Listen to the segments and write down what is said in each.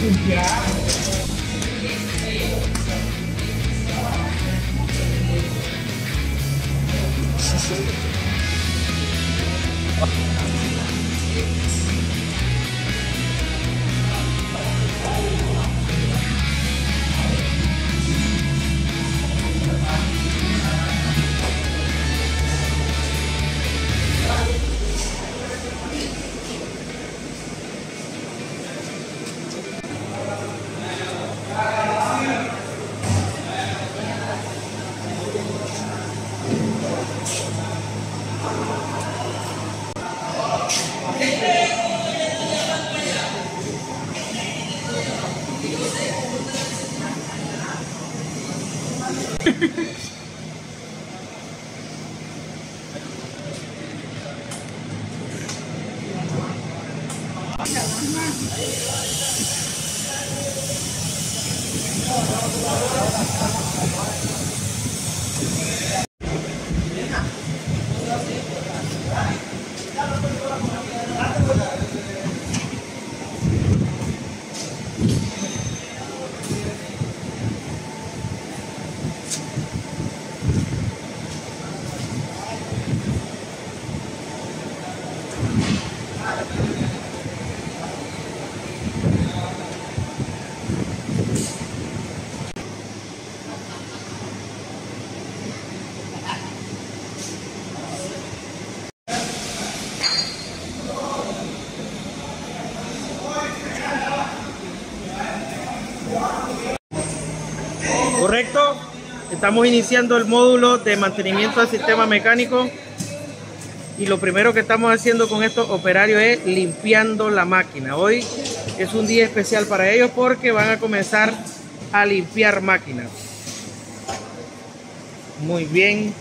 Correcto, estamos iniciando el módulo de mantenimiento del sistema mecánico y lo primero que estamos haciendo con estos operarios es limpiando la máquina. Hoy es un día especial para ellos porque van a comenzar a limpiar máquinas. Muy bien.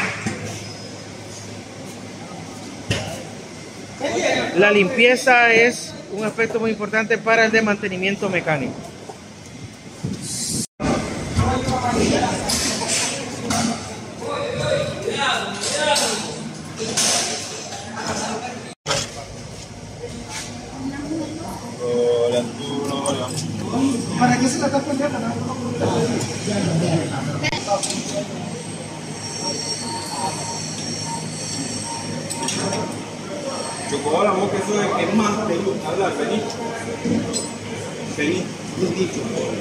La limpieza es un aspecto muy importante para el de mantenimiento mecánico. ¿Para qué se la está poniendo? Chocó la boca, eso es más peludo. Habla, feliz. Feliz, bien dicho.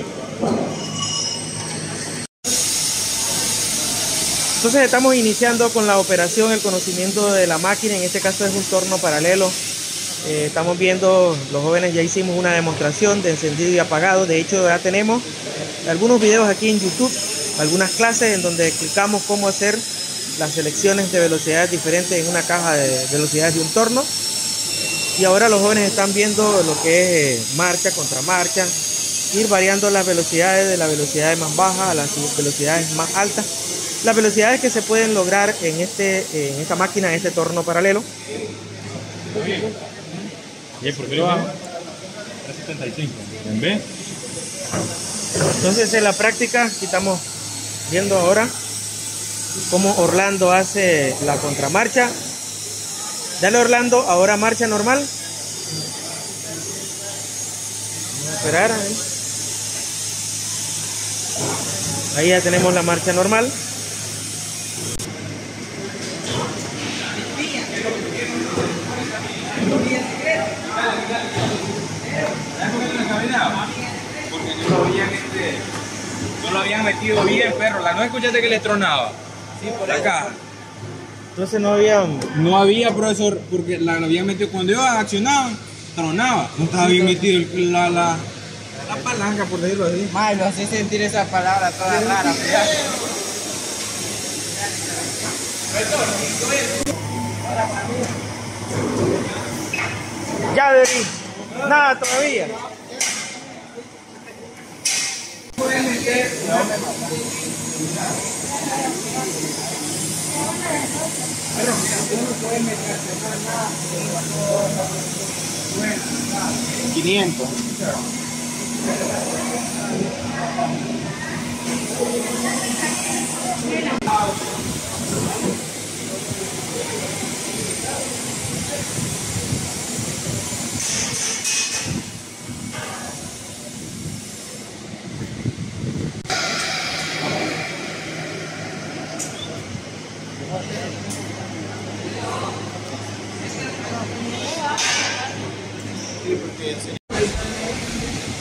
Entonces estamos iniciando con la operación, el conocimiento de la máquina. En este caso es un torno paralelo. Estamos viendo, los jóvenes ya hicimos una demostración de encendido y apagado. De hecho ya tenemos algunos videos aquí en YouTube, algunas clases en donde explicamos cómo hacer las selecciones de velocidades diferentes en una caja de velocidades de un torno. Y ahora los jóvenes están viendo lo que es marcha contra marcha, ir variando las velocidades de las velocidades más bajas a las velocidades más altas, las velocidades que se pueden lograr en esta máquina, en este torno paralelo. ¿Y por qué lo bajo? 375. ¿En B? Entonces en la práctica aquí estamos viendo ahora cómo Orlando hace la contramarcha. Dale, Orlando, ahora marcha normal. Vamos a esperar ahí. Ahí ya tenemos la marcha normal. Porque no lo habían metido bien, perro. ¿No escuchaste que le tronaba? Sí, por la caja. Entonces no había, profesor, porque lo habían metido cuando yo accionaba, tronaba. No estaba bien metido la palanca, por decirlo así. Ay, no sé sentir esa palabra toda rara. Ya, Denis. Nada todavía. $500.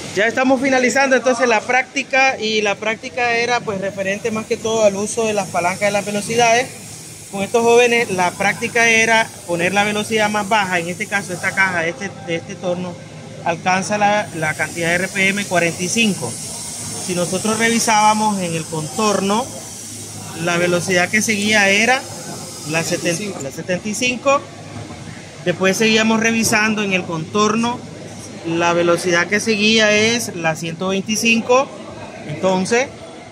Ya estamos finalizando entonces la práctica, y la práctica era pues referente más que todo al uso de las palancas de las velocidades. Con estos jóvenes la práctica era poner la velocidad más baja. En este caso esta caja de este torno alcanza la cantidad de RPM 45. Si nosotros revisábamos en el contorno, la velocidad que seguía era la 75. Después seguíamos revisando en el contorno, la velocidad que seguía es la 125. Entonces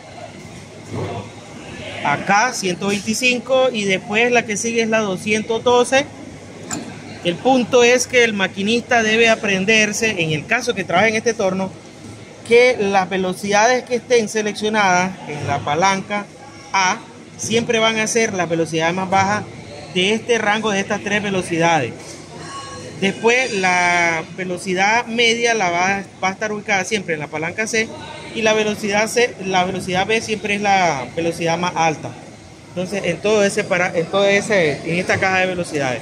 acá 125, y después la que sigue es la 212. El punto es que el maquinista debe aprenderse, en el caso que trabaje en este torno, que las velocidades que estén seleccionadas en la palanca A siempre van a ser las velocidades más bajas de este rango, de estas tres velocidades. Después la velocidad media va a estar ubicada siempre en la palanca C, y la velocidad B siempre es la velocidad más alta. Entonces en esta caja de velocidades.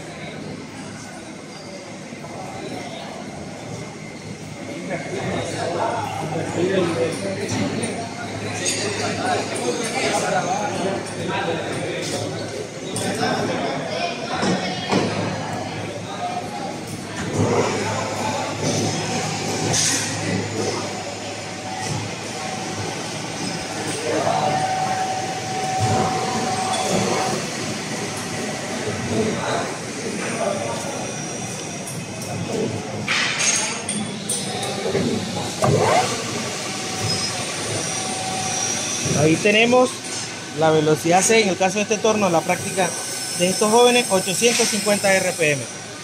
Ahí tenemos la velocidad C, en el caso de este torno, la práctica de estos jóvenes, 850 RPM.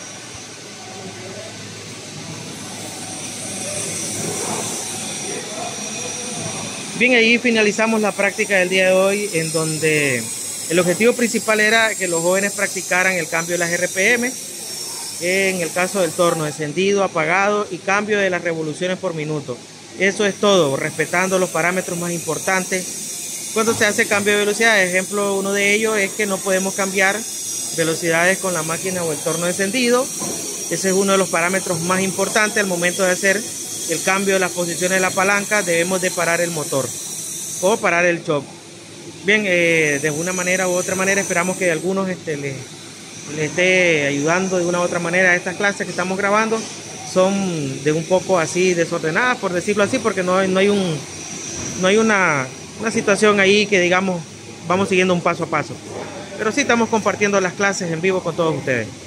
Bien, ahí finalizamos la práctica del día de hoy, en donde el objetivo principal era que los jóvenes practicaran el cambio de las RPM, en el caso del torno, encendido, apagado y cambio de las revoluciones por minuto. Eso es todo, respetando los parámetros más importantes cuando se hace cambio de velocidad. Ejemplo, uno de ellos es que no podemos cambiar velocidades con la máquina o el torno encendido. Ese es uno de los parámetros más importantes. Al momento de hacer el cambio de las posiciones de la palanca, debemos de parar el motor o parar el shock. Bien, de una manera u otra manera esperamos que a algunos les esté ayudando de una u otra manera. Estas clases que estamos grabando son de un poco así desordenadas, por decirlo así, porque no hay una situación ahí que digamos vamos siguiendo un paso a paso, pero sí estamos compartiendo las clases en vivo con todos ustedes.